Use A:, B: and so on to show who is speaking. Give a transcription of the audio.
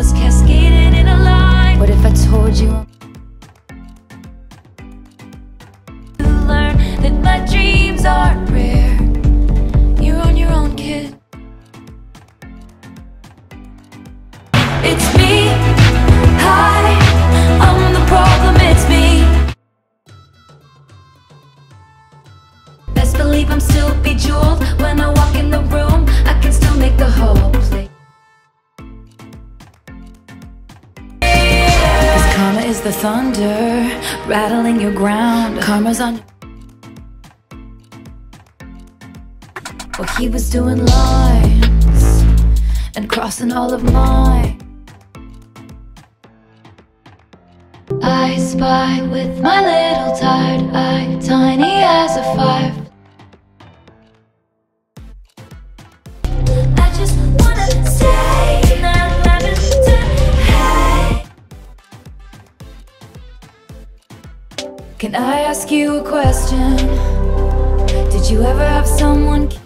A: us cascading in a line. What if I told you to learn that my dreams aren't rare? You're on your own, kid. It's me. Hi, I'm the problem, it's me. Best believe I'm still bejeweled. When I walk in the room, I can still make the whole place. Cause karma is the thunder rattling your ground. Karma's on. Well, he was doing lines and crossing all of mine. I spy with my little tired eye, tiny as a 5. I just wanna say that hey. Can I ask you a question? Did you ever have someone